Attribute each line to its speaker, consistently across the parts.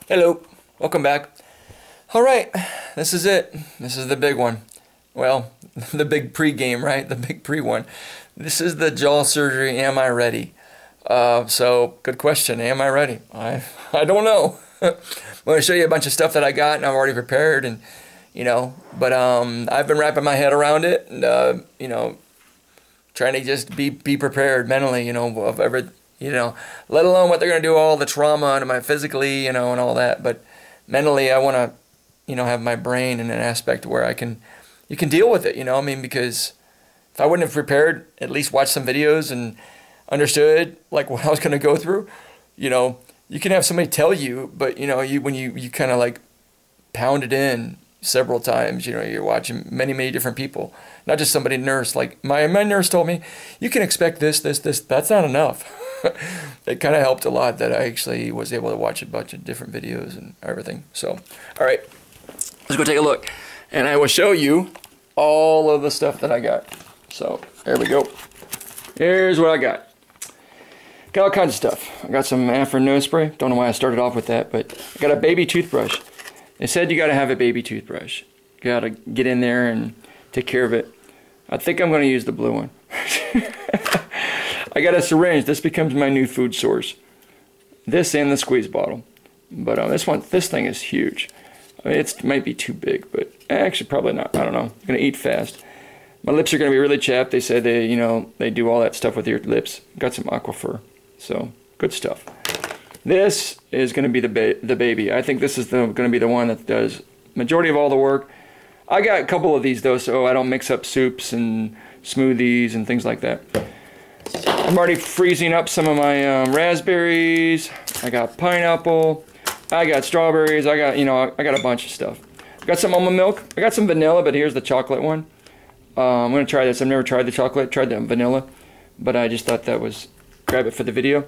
Speaker 1: Hello, welcome back. All right, this is it. This is the big one. Well, the big pre-game, right? The big pre-one. This is the jaw surgery. Am I ready? So, good question. Am I ready? I don't know. I'm going to show you a bunch of stuff that I got and I've already prepared, and but I've been wrapping my head around it, and trying to just be prepared mentally, of every. Let alone what they're going to do, all the trauma to my physically, and all that. But mentally, I want to, have my brain in an aspect where you can deal with it, because if I wouldn't have prepared, at least watched some videos and understood, like, what I was going to go through, you can have somebody tell you, but, when you kind of, like, pound it in several times, you're watching many different people, not just somebody nurse. Like, my nurse told me, you can expect this, that's not enough. It kind of helped a lot that I actually was able to watch a bunch of different videos and everything. So, all right, let's go take a look. And I will show you all of the stuff that I got. So, there we go. Here's what I got. Got all kinds of stuff. I got some Afrin nose spray. Don't know why I started off with that, but I got a baby toothbrush. They said you got to have a baby toothbrush. You got to get in there and take care of it. I think I'm going to use the blue one. I got a syringe. This becomes my new food source. This and the squeeze bottle. But this thing is huge. I mean, it might be too big, but actually probably not. I don't know. I'm going to eat fast. My lips are going to be really chapped. They said they do all that stuff with your lips. Got some Aquaphor. So, good stuff. This is going to be the baby. I think this is going to be the one that does majority of all the work. I got a couple of these though, so I don't mix up soups and smoothies and things like that. I'm already freezing up some of my raspberries. I got pineapple. I got strawberries. I got I got a bunch of stuff. I got some almond milk. I got some vanilla, but here's the chocolate one. I'm gonna try this. I've never tried the chocolate. Tried the vanilla, but I just thought that was grab it for the video.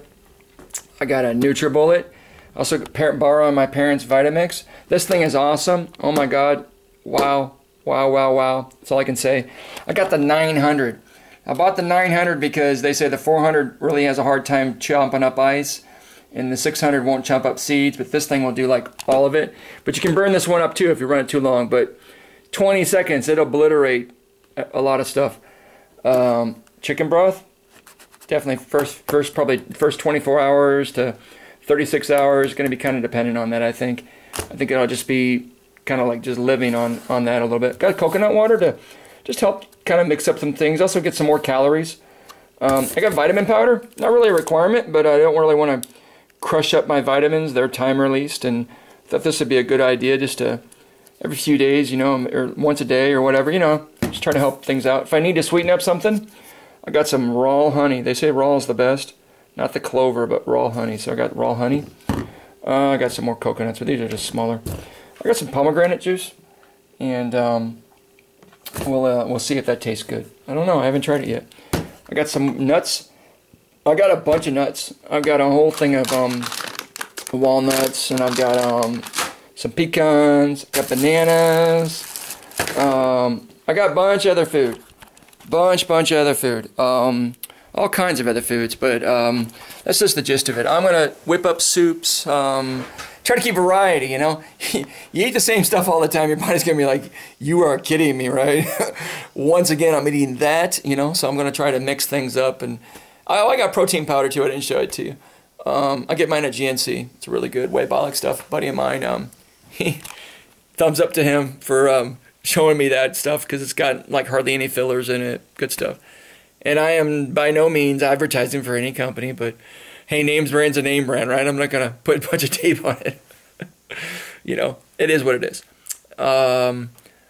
Speaker 1: I got a NutriBullet. Also borrowing my parents' Vitamix. This thing is awesome. Oh my God. Wow. Wow, wow, wow. That's all I can say. I got the 900. I bought the 900 because they say the 400 really has a hard time chomping up ice, and the 600 won't chomp up seeds, but this thing will do like all of it. But you can burn this one up too if you run it too long, but 20 seconds, it'll obliterate a lot of stuff. Chicken broth, definitely probably first 24 hours to 36 hours, going to be kind of dependent on that, I think. I think it'll just be kind of like just living on that a little bit. Got coconut water to just help kind of mix up some things. Also get some more calories. I got vitamin powder. Not really a requirement, but I don't really want to crush up my vitamins. They're time released, and thought this would be a good idea just to every few days, or once a day or whatever, just trying to help things out. If I need to sweeten up something, I got some raw honey. They say raw is the best. Not the clover, but raw honey. So I got raw honey. I got some more coconuts, but these are just smaller. I got some pomegranate juice, and we'll see if that tastes good. I don't know. I haven't tried it yet. I got some nuts. I got a bunch of nuts. I've got a whole thing of walnuts, and I've got some pecans. Got bananas. I got a bunch of other food. Bunch of other food. All kinds of other foods, but that's just the gist of it. I'm gonna whip up soups. Try to keep variety, You eat the same stuff all the time, your body's gonna be like, you are kidding me, right? Once again, I'm eating that, so I'm gonna try to mix things up. And I got protein powder too. I didn't show it to you. I get mine at GNC. It's really good, Waybolic stuff. A buddy of mine, thumbs up to him for showing me that stuff, because it's got like hardly any fillers in it. Good stuff. And I am by no means advertising for any company, but hey, name brand's a name brand, right? I'm not going to put a bunch of tape on it. It is what it is. I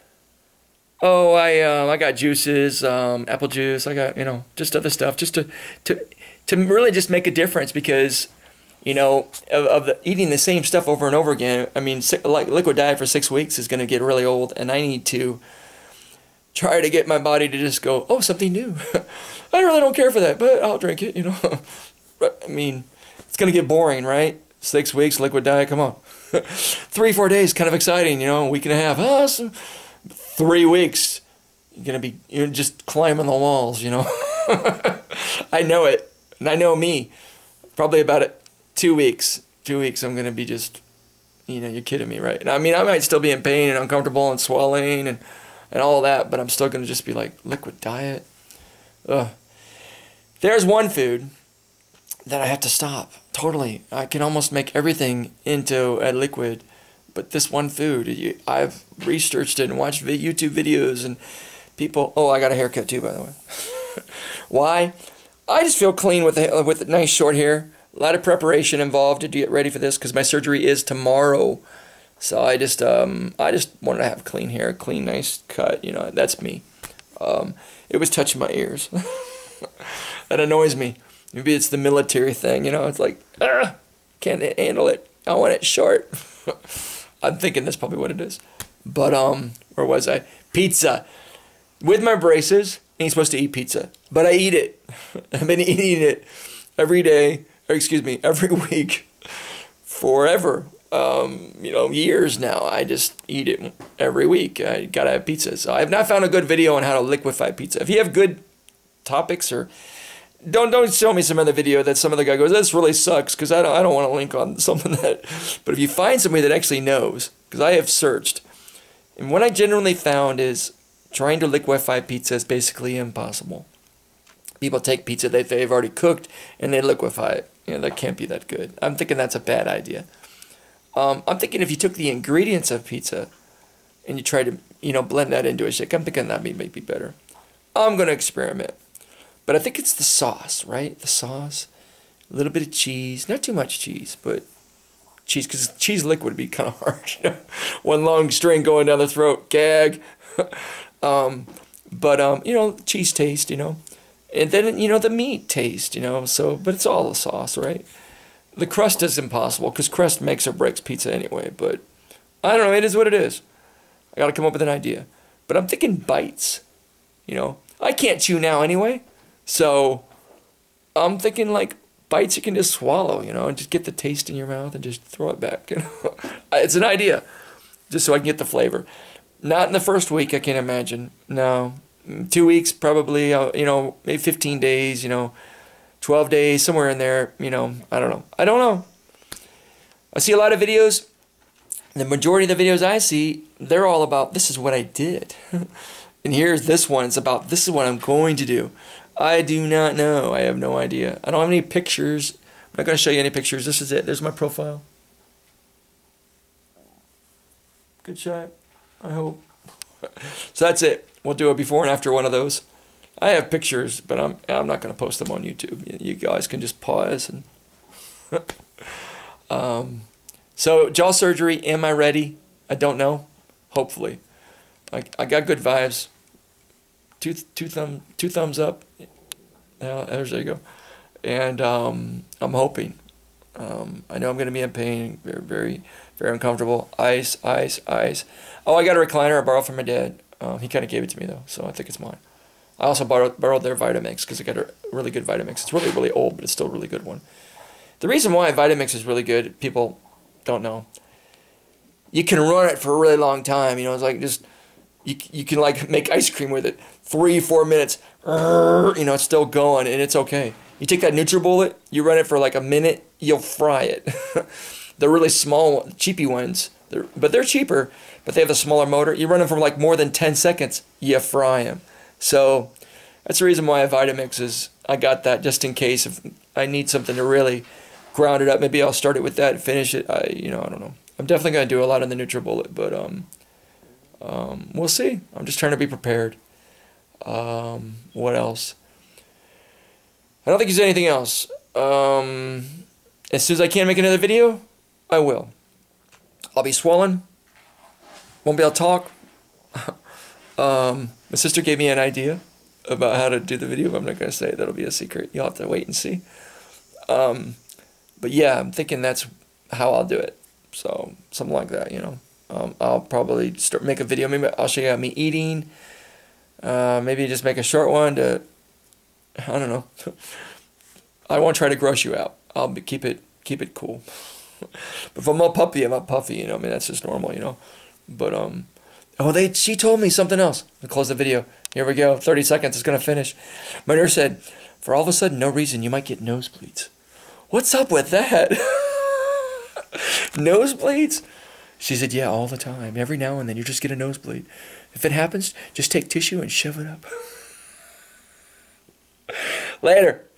Speaker 1: got juices, apple juice. I got, just other stuff, just to really just make a difference, because, of eating the same stuff over and over again. I mean, like liquid diet for 6 weeks is going to get really old, and I need to try to get my body to just go, oh, something new. I really don't care for that, but I'll drink it, I mean, it's going to get boring, right? 6 weeks, liquid diet, come on. 3-4 days, kind of exciting, a week and a half. So 3 weeks, you're just climbing the walls, I know it, and I know me. Probably about 2 weeks. 2 weeks, I'm going to be just You know, you're kidding me, right? And I mean, I might still be in pain and uncomfortable and swelling and all that, but I'm still going to just be like, liquid diet? Ugh. There's one food that I have to stop. Totally. I can almost make everything into a liquid, but this one food, I've researched it and watched YouTube videos and people... Oh, I got a haircut too, by the way. Why? I just feel clean with nice short hair. A lot of preparation involved to get ready for this because my surgery is tomorrow. So I just wanted to have clean hair, clean, nice cut. You know, that's me. It was touching my ears. That annoys me. Maybe it's the military thing. You know, it's like, can't handle it. I want it short. I'm thinking that's probably what it is. But where was I? Pizza. With my braces, ain't supposed to eat pizza, but I eat it. I've been eating it every day. Or excuse me, every week, forever. You know, years now. I just eat it every week. I gotta have pizza. So I have not found a good video on how to liquefy pizza. If you have good topics, or don't show me some other video that some other guy goes, this really sucks, because I don't want to link on something that. But if you find somebody that actually knows, because I have searched, and what I generally found is trying to liquefy pizza is basically impossible. People take pizza that they've already cooked and they liquefy it. You know, that can't be that good. I'm thinking that's a bad idea. I'm thinking if you took the ingredients of pizza and you try to, you know, blend that into a shake, I'm thinking that might be better. I'm going to experiment. But I think it's the sauce, right? The sauce, a little bit of cheese, not too much cheese, but cheese, because cheese liquid would be kind of hard. You know? One long string going down the throat, gag. You know, cheese taste, you know. And then, you know, the meat taste, you know, so, but it's all the sauce, right? The crust is impossible, because crust makes or breaks pizza anyway, but I don't know, it is what it is. I gotta come up with an idea. But I'm thinking bites, you know. I can't chew now anyway, so I'm thinking like bites you can just swallow, you know, and just get the taste in your mouth and just throw it back, you know. It's an idea, just so I can get the flavor. Not in the first week, I can't imagine, no. 2 weeks probably, you know, maybe 15 days, you know, 12 days, somewhere in there, you know, I don't know. I see a lot of videos. The majority of the videos I see, they're all about, this is what I did. And here's this one, it's about, this is what I'm going to do. I do not know. I have no idea. I don't have any pictures. I'm not going to show you any pictures. This is it. There's my profile. Good shot, I hope. So that's it. We'll do a before and after one of those. I have pictures, but I'm not going to post them on YouTube. You guys can just pause. And so jaw surgery, am I ready? I don't know. Hopefully. I got good vibes. Two thumbs up. There you go. And I'm hoping. I know I'm going to be in pain. Very, very, very uncomfortable. Ice. Oh, I got a recliner I borrowed from my dad. He kind of gave it to me, though, so I think it's mine. I also borrowed their Vitamix, because I got a really good Vitamix. It's really, really old, but it's still a really good one. The reason why Vitamix is really good, people don't know. You can run it for a really long time. You know, it's like just, you can like make ice cream with it. 3-4 minutes, you know, it's still going, and it's okay. You take that NutriBullet, you run it for like a minute, you'll fry it. The really small, cheapy ones, but they're cheaper, but they have a smaller motor. You run them for like more than 10 seconds, you fry them. So that's the reason why Vitamix is, I got that just in case if I need something to really ground it up. Maybe I'll start it with that and finish it. I don't know. I'm definitely going to do a lot on the NutriBullet, but we'll see. I'm just trying to be prepared. What else? I don't think there's anything else. As soon as I can make another video, I will. I'll be swollen. Won't be able to talk. My sister gave me an idea about how to do the video, but I'm not going to say it. That'll be a secret. You'll have to wait and see. But yeah, I'm thinking that's how I'll do it. So, something like that, you know. I'll probably make a video. Maybe I'll show you me eating. Maybe just make a short one to, I don't know. I won't try to gross you out. I'll keep it cool. But if I'm all puffy, I'm all puffy, you know. I mean, that's just normal, you know. But, she told me something else. I'll close the video. Here we go. 30 seconds. It's going to finish. My nurse said, for all of a sudden, no reason, you might get nosebleeds. What's up with that? Nosebleeds? She said, yeah, all the time. Every now and then you just get a nosebleed. If it happens, just take tissue and shove it up. Later.